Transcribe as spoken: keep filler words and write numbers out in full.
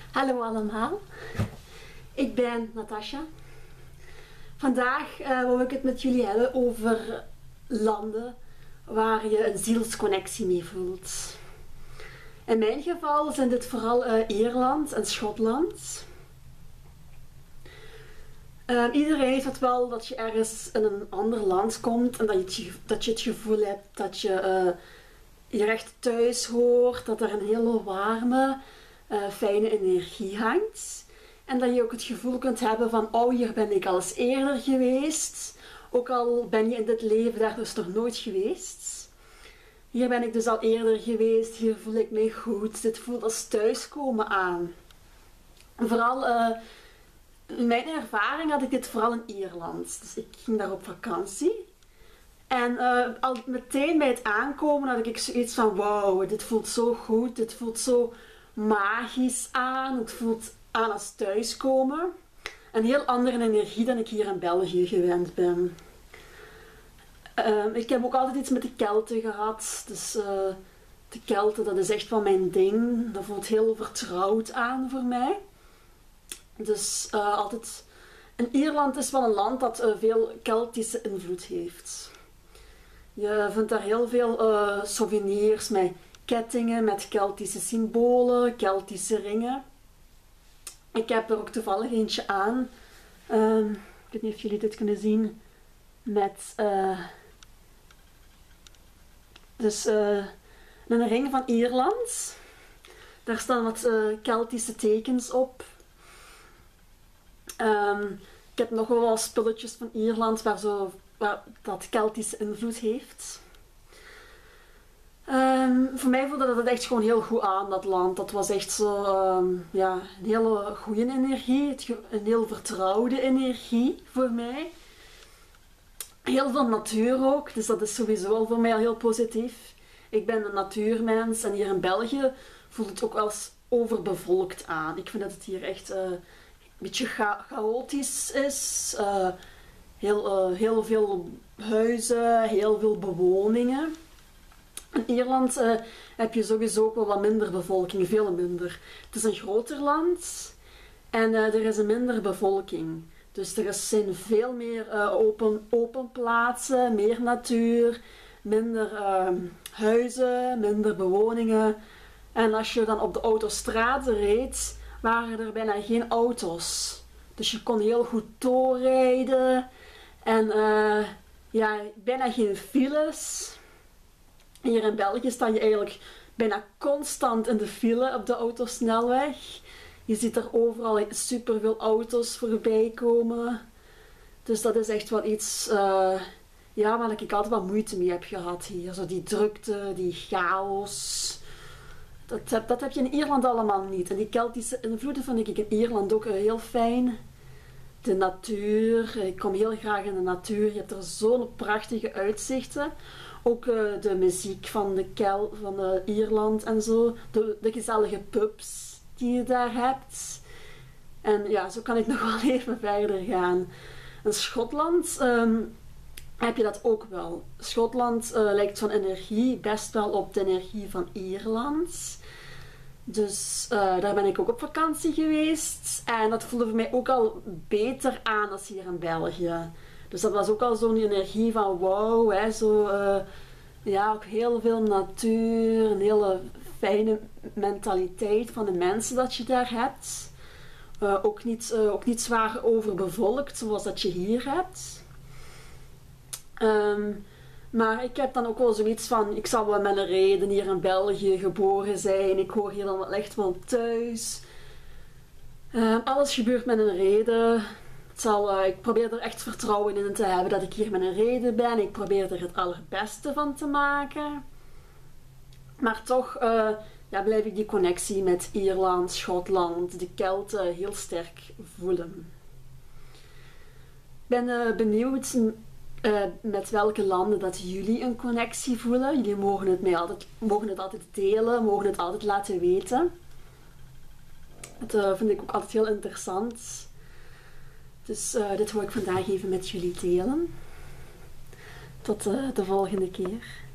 Hallo allemaal, ik ben Natasja. Vandaag uh, wil ik het met jullie hebben over landen waar je een zielsconnectie mee voelt. In mijn geval zijn dit vooral uh, Ierland en Schotland. Uh, iedereen heeft het wel dat je ergens in een ander land komt en dat je, dat je het gevoel hebt dat je uh, je recht thuis hoort, dat er een hele warme, uh, fijne energie hangt. En dat je ook het gevoel kunt hebben van, oh, hier ben ik al eens eerder geweest, ook al ben je in dit leven daar dus nog nooit geweest. Hier ben ik dus al eerder geweest, hier voel ik mij goed, dit voelt als thuiskomen aan. En vooral, uh, in mijn ervaring had ik dit vooral in Ierland, dus ik ging daar op vakantie. En uh, al meteen bij het aankomen had ik zoiets van, wauw, dit voelt zo goed, dit voelt zo magisch aan, het voelt aan als thuiskomen. Een heel andere energie dan ik hier in België gewend ben. Uh, ik heb ook altijd iets met de Kelten gehad, dus uh, de Kelten, dat is echt wel mijn ding, dat voelt heel vertrouwd aan voor mij. Dus uh, altijd, in Ierland is wel een land dat uh, veel Keltische invloed heeft. Je vindt daar heel veel uh, souvenirs met kettingen, met Keltische symbolen, Keltische ringen. Ik heb er ook toevallig eentje aan. Um, ik weet niet of jullie dit kunnen zien. Met uh, dus, uh, een ring van Ierland. Daar staan wat uh, Keltische tekens op. Um, ik heb nog wel wat spulletjes van Ierland waar, zo, waar dat Keltische invloed heeft. Um, voor mij voelde dat het echt gewoon heel goed aan, dat land. Dat was echt zo, um, ja, een hele goede energie, een heel vertrouwde energie voor mij. Heel veel natuur ook, dus dat is sowieso al voor mij al heel positief. Ik ben een natuurmens en hier in België voelt het ook wel eens overbevolkt aan. Ik vind dat het hier echt uh, een beetje cha chaotisch is. Uh, heel, uh, heel veel huizen, heel veel bewoningen. In Ierland uh, heb je sowieso ook wel wat minder bevolking, veel minder. Het is een groter land en uh, er is een minder bevolking. Dus er zijn veel meer uh, open, open plaatsen, meer natuur, minder uh, huizen, minder bewoningen. En als je dan op de autostraden reed, waren er bijna geen auto's. Dus je kon heel goed doorrijden en uh, ja, bijna geen files. Hier in België sta je eigenlijk bijna constant in de file op de autosnelweg. Je ziet er overal superveel auto's voorbij komen. Dus dat is echt wel iets uh, ja, waar ik altijd wat moeite mee heb gehad hier. Zo die drukte, die chaos. Dat heb, dat heb je in Ierland allemaal niet. En die Keltische invloeden vind ik in Ierland ook heel fijn. De natuur, ik kom heel graag in de natuur. Je hebt er zo'n prachtige uitzichten. Ook uh, de muziek van, de Kel, van uh, Ierland en zo. De, de gezellige pubs die je daar hebt. En ja, zo kan ik nog wel even verder gaan. In Schotland um, heb je dat ook wel. Schotland uh, lijkt van energie best wel op de energie van Ierland. Dus uh, daar ben ik ook op vakantie geweest. En dat voelde voor mij ook al beter aan als hier in België. Dus dat was ook al zo'n energie van wauw, hè, zo, uh, ja, ook heel veel natuur, een hele fijne mentaliteit van de mensen dat je daar hebt. Uh, ook, niet, uh, ook niet zwaar overbevolkt zoals dat je hier hebt. Um, maar ik heb dan ook wel zoiets van, ik zal wel met een reden hier in België geboren zijn, ik hoor hier dan wel echt wel thuis. Uh, alles gebeurt met een reden. Zal, uh, ik probeer er echt vertrouwen in te hebben dat ik hier met een reden ben. Ik probeer er het allerbeste van te maken. Maar toch uh, ja, blijf ik die connectie met Ierland, Schotland, de Kelten heel sterk voelen. Ik ben uh, benieuwd uh, met welke landen dat jullie een connectie voelen. Jullie mogen het, mij altijd, mogen het altijd delen, mogen het altijd laten weten. Dat uh, vind ik ook altijd heel interessant. Dus uh, dit wil ik vandaag even met jullie delen. Tot uh, de volgende keer.